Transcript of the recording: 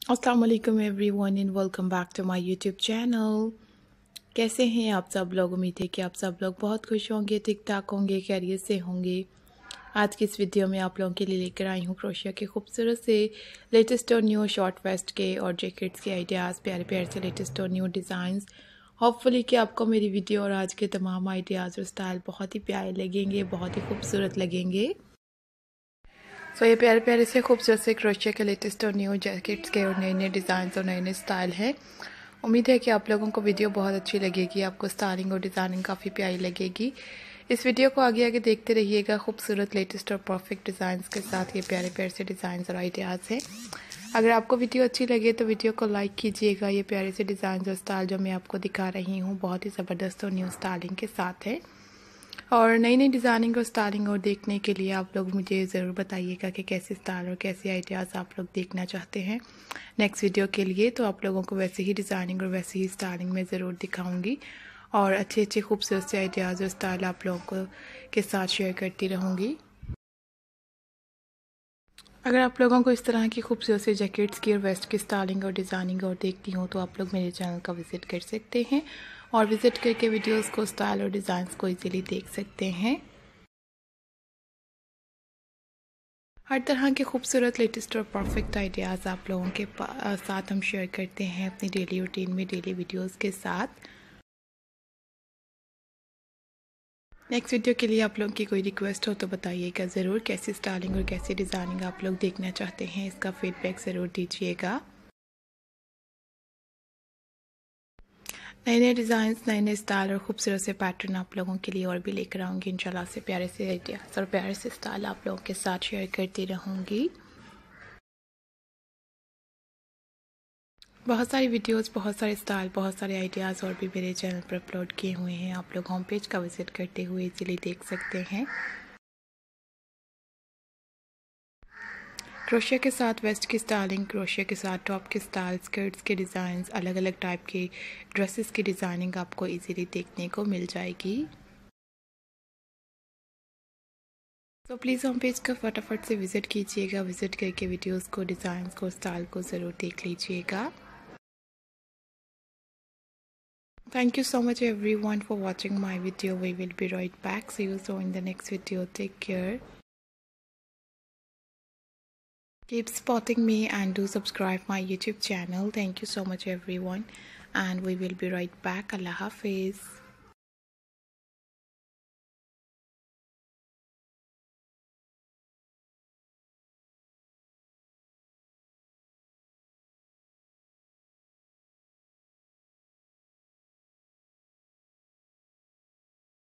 अस्सलाम वालेकुम everyone and welcome back to my YouTube channel. कैसे हैं आप सब लोग? उम्मीद है कि आप सब लोग बहुत खुश होंगे, ठीक ठाक होंगे, खैरियत से होंगे। आज की इस वीडियो में आप लोगों के लिए लेकर आई हूँ क्रोशिया के खूबसूरत से लेटेस्ट और न्यू शॉर्ट वेस्ट के और जैकेट्स के आइडियाज़, प्यारे प्यारे से लेटेस्ट और न्यू डिज़ाइंस। होपफुली कि आपको मेरी वीडियो और आज के तमाम आइडियाज़ और स्टाइल बहुत ही प्यारे लगेंगे, बहुत ही खूबसूरत लगेंगे। ये प्यारे प्यारे से खूबसूरत से क्रोशिया के लेटेस्ट और न्यू जैकेट्स के और नए नए डिज़ाइन और नए नए स्टाइल हैं। उम्मीद है कि आप लोगों को वीडियो बहुत अच्छी लगेगी, आपको स्टाइलिंग और डिज़ाइनिंग काफ़ी प्यारी लगेगी। इस वीडियो को आगे आगे देखते रहिएगा। खूबसूरत लेटेस्ट और परफेक्ट डिज़ाइंस के साथ ये प्यारे प्यारे से डिज़ाइन और आइडियाज़ हैं। अगर आपको वीडियो अच्छी लगे तो वीडियो को लाइक कीजिएगा। ये प्यारे से डिज़ाइन और स्टाइल जो मैं आपको दिखा रही हूँ बहुत ही ज़बरदस्त और न्यू स्टाइलिंग के साथ है। और नई नई डिज़ाइनिंग और स्टाइलिंग और देखने के लिए आप लोग मुझे ज़रूर बताइएगा कि कैसे स्टाइल और कैसे आइडियाज़ आप लोग देखना चाहते हैं नेक्स्ट वीडियो के लिए। तो आप लोगों को वैसे ही डिज़ाइनिंग और वैसे ही स्टाइलिंग में ज़रूर दिखाऊंगी और अच्छे अच्छे खूबसूरत से आइडियाज़ और स्टाइल आप लोगों को के साथ शेयर करती रहूँगी। अगर आप लोगों को इस तरह की खूबसूरत से जैकेट्स की और वेस्ट की स्टाइलिंग और डिज़ाइनिंग और देखती हूँ तो आप लोग मेरे चैनल का विज़िट कर सकते हैं और विज़िट करके वीडियोस को, स्टाइल और डिज़ाइंस को इजीली देख सकते हैं। हर तरह के खूबसूरत लेटेस्ट और परफेक्ट आइडियाज़ आप लोगों के साथ हम शेयर करते हैं अपनी डेली रूटीन में, डेली वीडियोस के साथ। नेक्स्ट वीडियो के लिए आप लोगों की कोई रिक्वेस्ट हो तो बताइएगा ज़रूर। कैसी स्टाइलिंग और कैसी डिज़ाइनिंग आप लोग देखना चाहते हैं, इसका फीडबैक ज़रूर दीजिएगा। नए नए डिज़ाइंस, नए नए स्टाइल और खूबसूरत से पैटर्न आप लोगों के लिए और भी लेकर आऊँगी इंशाल्लाह से। प्यारे से आइडियाज़ और प्यारे से स्टाइल आप लोगों के साथ शेयर करती रहूँगी। बहुत सारी वीडियोस, बहुत सारे स्टाइल, बहुत सारे आइडियाज़ और भी मेरे चैनल पर अपलोड किए हुए हैं। आप लोग होम पेज का विज़िट करते हुए इजीली देख सकते हैं। क्रोशिया के साथ वेस्ट की स्टाइलिंग, क्रोशिया के साथ टॉप के स्टाइल, स्कर्ट्स के डिज़ाइंस, अलग अलग टाइप के ड्रेसेस की डिज़ाइनिंग आपको इजीली देखने को मिल जाएगी। तो प्लीज़ होम पेज का फटाफट से विज़िट कीजिएगा। विज़िट करके वीडियोस को, डिज़ाइंस को, स्टाइल को ज़रूर देख लीजिएगा। Thank you so much everyone for watching my video. We will be right back. See you soon in the next video. Take care. Keep supporting me and do subscribe my YouTube channel. Thank you so much everyone, and we will be right back. Allah Hafiz.